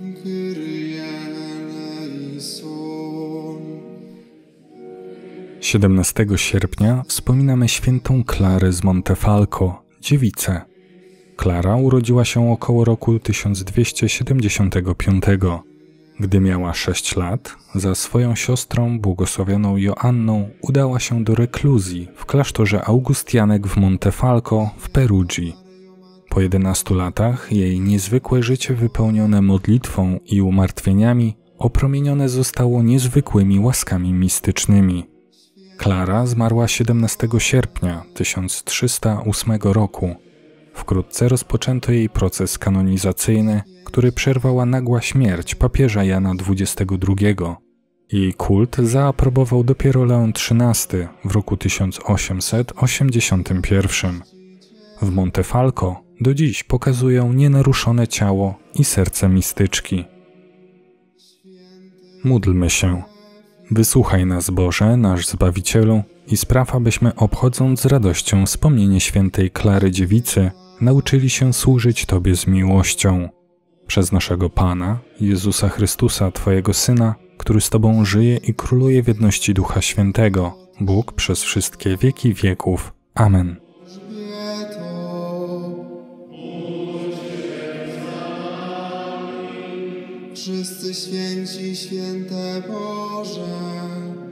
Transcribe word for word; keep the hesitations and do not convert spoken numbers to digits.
siedemnastego sierpnia wspominamy świętą Klarę z Montefalco, dziewicę. Klara urodziła się około roku tysiąc dwieście siedemdziesiątego piątego. Gdy miała sześć lat, za swoją siostrą błogosławioną Joanną udała się do rekluzji w klasztorze Augustianek w Montefalco w Perugii. Po jedenastu latach jej niezwykłe życie wypełnione modlitwą i umartwieniami opromienione zostało niezwykłymi łaskami mistycznymi. Klara zmarła siedemnastego sierpnia tysiąc trzysta ósmego roku. Wkrótce rozpoczęto jej proces kanonizacyjny, który przerwała nagła śmierć papieża Jana dwudziestego drugiego. Jej kult zaaprobował dopiero Leon trzynasty w roku tysiąc osiemset osiemdziesiątym pierwszym. W Montefalco do dziś pokazują nienaruszone ciało i serce mistyczki. Módlmy się. Wysłuchaj nas, Boże, nasz Zbawicielu, i spraw, abyśmy, obchodząc z radością wspomnienie świętej Klary Dziewicy, nauczyli się służyć Tobie z miłością. Przez naszego Pana, Jezusa Chrystusa, Twojego Syna, który z Tobą żyje i króluje w jedności Ducha Świętego, Bóg przez wszystkie wieki wieków. Amen. Wszyscy święci, święte Boże,